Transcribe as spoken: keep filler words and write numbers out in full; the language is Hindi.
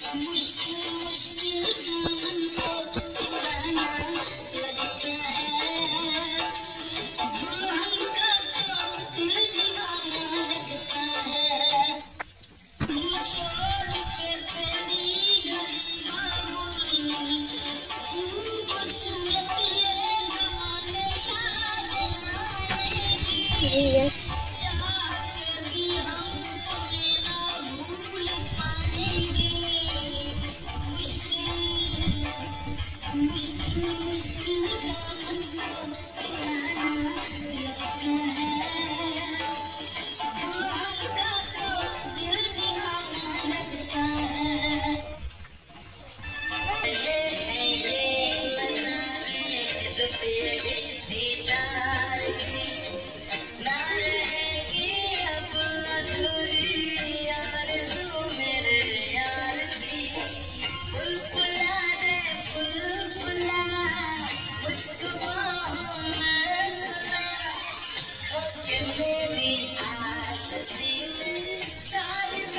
मुश्किल मुश्किल दामन को छुड़ाना लगता है, दुल्हन का तो दिल दीवाना लगता है। छोड़ के तेरी गली बाबुल खूबसूरत ये जमाने याद आएगी, चाह के भी हम तुम्हें ना भूल पाएंगे। मुश्किल मुश्किल मुश्किल दामन को छुड़ाना लगता है, दुल्हन का तो दिल दीवाना लगता है। ऐसे हैं ये नज़ारे जो तेरे दीदार की ना रहेगी अब अधूरी आरज़ू मेरे यार की। बुलबुला रे बुलबुला मुझको बाहों में सुला, खो के मेरी आशिकी में सारी